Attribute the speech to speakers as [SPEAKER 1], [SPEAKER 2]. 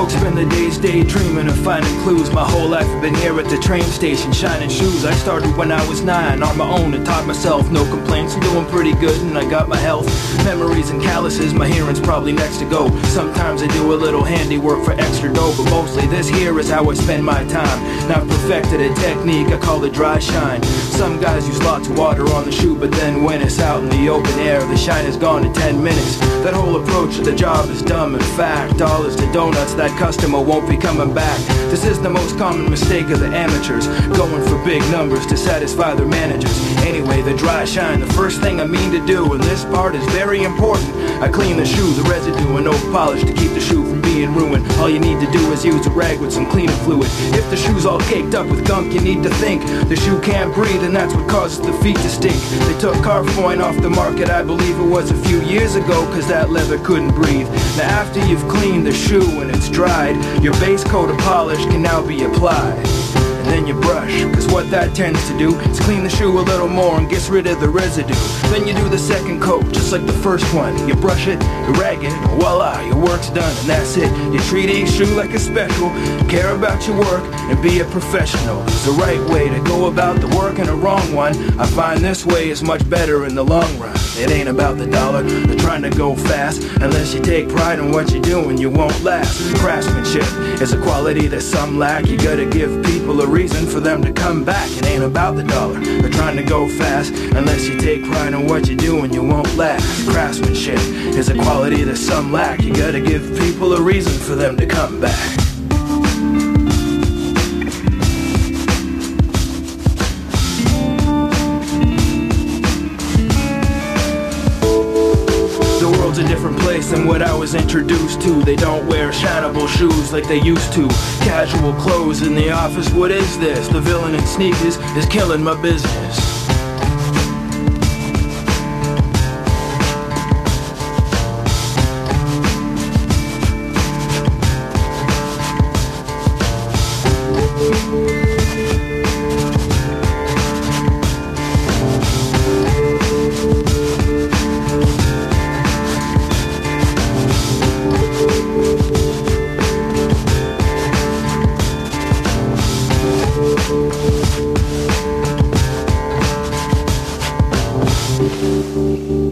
[SPEAKER 1] folks spend the days daydreaming of finding clues. My whole life I've been here at the train station, shining shoes. I started when I was 9, on my own and taught myself. No complaints, I'm doing pretty good and I got my health. Memories and calluses, my hearing's probably next to go. Sometimes I do a little handiwork for extra dough, but mostly this here is how I spend my time. Now I've perfected a technique, I call it dry shine. Some guys use lots of water on the shoe, but then when it's out in the open air, the shine is gone in 10 minutes. That whole approach to the job is dumb. In fact, dollars to donuts, that customer won't be coming back. This is the most common mistake of the amateurs, going for big numbers to satisfy their managers. Anyway, the dry shine, the first thing I mean to do, and this part is very important. I clean the shoe, the residue and no polish to keep the shoe from being ruined. All you need to do is use a rag with some cleaning fluid. If the shoe's all caked up with gunk, you need to think the shoe can't breathe, and that's what causes the feet to stink. They took Carfoin off the market, I believe it was a few years ago, cause that leather couldn't breathe. Now after you've cleaned the shoe and it's dried, your base coat of polish can now be applied. And then you brush, cause what that tends to do is clean the shoe a little more and gets rid of the residue. Then you do the second coat, just like the first one. You brush it, you rag it, and voila, your work's done, and that's it. You treat each shoe like a special, care about your work, and be a professional. There's a right way to go about the work and a wrong one. I find this way is much better in the long run. It ain't about the dollar or trying to go fast. Unless you take pride in what you're doing, you won't last. Craftsmanship is a quality that some lack. You gotta give people a reason for them to come back. It ain't about the dollar or trying to go fast. Unless you take pride in what you're doing, you won't last. Craftsmanship is a quality that some lack. You gotta give people a reason for them to come back. A different place than what I was introduced to. They don't wear shinable shoes like they used to. Casual clothes in the office, what is this? The villain in sneakers is killing my business.
[SPEAKER 2] Thank you.